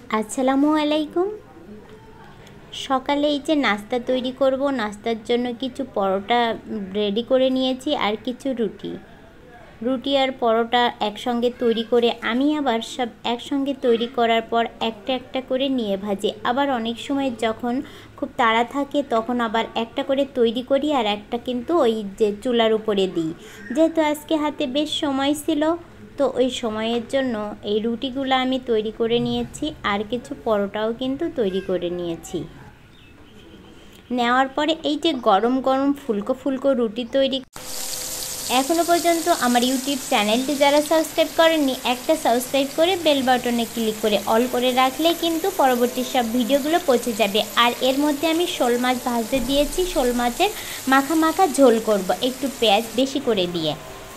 আসসালামু আলাইকুম। সকালে এই যে নাস্তা তৈরি করব, নাস্তার জন্য কিছু পরোটা রেডি করে নিয়েছি আর কিছু রুটি আর পরোটা একসঙ্গে তৈরি করে আমি আবার সব একসঙ্গে তৈরি করার পর একটা একটা করে নিয়ে ভাজি। আবার অনেক সময় যখন খুব তাড়া থাকে তখন আবার একটা করে তৈরি করি আর একটা কিন্তু ওই যে চুলার উপরে দিই। যেহেতু আজকে হাতে বেশ সময় ছিল, তো ওই সময়ের জন্য এই রুটিগুলো আমি তৈরি করে নিয়েছি আর কিছু পরোটাও কিন্তু তৈরি করে নিয়েছি। নেওয়ার পরে এই যে গরম গরম ফুলকো ফুলকো রুটি তৈরি। এখনও পর্যন্ত আমার ইউটিউব চ্যানেলটি যারা সাবস্ক্রাইব করেননি, একটা সাবস্ক্রাইব করে বেল বাটনে ক্লিক করে অল করে রাখলে কিন্তু পরবর্তী সব ভিডিওগুলো পৌঁছে যাবে। আর এর মধ্যে আমি শোল মাছ ভাজতে দিয়েছি, শোল মাছের মাখা মাখা ঝোল করব একটু পেঁয়াজ বেশি করে দিয়ে।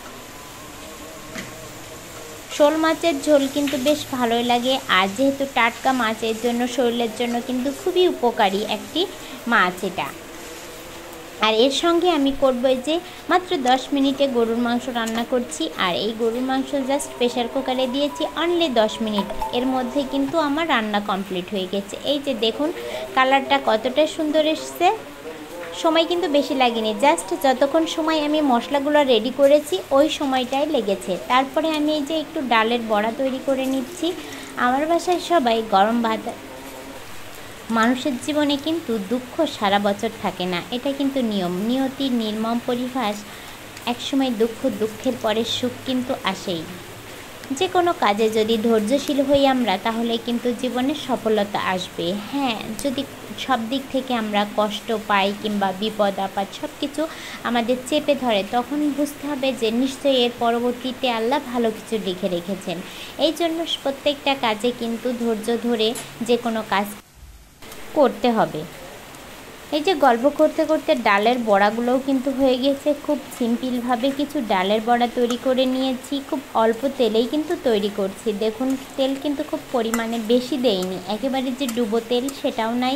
শোল মাছের ঝোল কিন্তু বেশ ভালোই লাগে, আর যেহেতু টাটকা মাছের জন্য শরীরের জন্য কিন্তু খুবই উপকারী একটি মাছ এটা। আর এর সঙ্গে আমি করব যে মাত্র 10 মিনিটে গরুর মাংস রান্না করছি, আর এই গরুর মাংস জাস্ট প্রেশার কুকারে দিয়েছি অনলি 10 মিনিট। এর মধ্যে কিন্তু আমার রান্না কমপ্লিট হয়ে গেছে। এই যে দেখুন কালারটা কতটা সুন্দর এসছে, সময় কিন্তু বেশি লাগেনি, জাস্ট যতক্ষণ সময় আমি মশলাগুলো রেডি করেছি ওই সময়টাই লেগেছে। তারপরে আমি এই যে একটু ডালের বড়া তৈরি করে নিচ্ছি। আমার বাসায় সবাই গরম ভাত। মানুষের জীবনে কিন্তু দুঃখ সারা বছর থাকে না, এটা কিন্তু নিয়ম, নিয়তির নির্মম পরিহাস। একসময় দুঃখের পরে সুখ কিন্তু আসেই। যে কোনো কাজে যদি ধৈর্যশীল হই আমরা, তাহলে কিন্তু জীবনে সফলতা আসবে। হ্যাঁ, যদি সব দিক থেকে আমরা কষ্ট পাই কিংবা বিপদ আপদ সব কিছু আমাদের চেপে ধরে, তখন বুঝতে হবে যে নিশ্চয়ই এর পরবর্তীতে আল্লাহ ভালো কিছু লিখে রেখেছেন। এই জন্য প্রত্যেকটা কাজে কিন্তু ধৈর্য ধরে যে কোনো কাজ করতে হবে। এই যে গল্প করতে করতে ডালের বড়াগুলোও কিন্তু হয়ে গেছে। খুব সিম্পলভাবে কিছু ডালের বড়া তৈরি করে নিয়েছি, খুব অল্প তেলেই কিন্তু তৈরি করছি। দেখুন তেল কিন্তু খুব পরিমাণে বেশি দেইনি, একেবারে যে ডুবো তেল সেটাও নাই।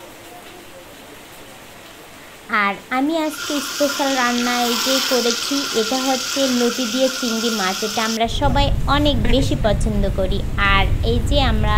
আর আমি আজকে স্পেশাল রান্না এই যে করেছি, এটা হচ্ছে লতি দিয়ে চিংড়ি মাছ। এটা আমরা সবাই অনেক বেশি পছন্দ করি। আর এই যে আমরা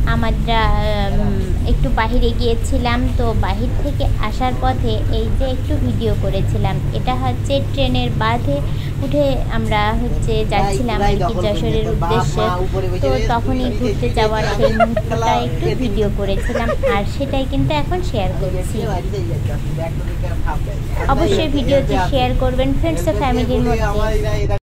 একটু বাহিরে গিয়েছিলাম, তো বাহির থেকে আসার পথে এই যে একটু ভিডিও করেছিলাম। এটা হচ্ছে ট্রেনের বাসে উঠে আমরা যাচ্ছিলাম আর কি যশোরের উদ্দেশ্যে। তো তখনই ঘুরতে যাওয়ার সেই মুহূর্তটা একটু ভিডিও করেছিলাম, আর সেটাই কিন্তু এখন শেয়ার করছি। অবশ্যই ভিডিওটি শেয়ার করবেন ফ্রেন্ডস ও ফ্যামিলির মধ্যে।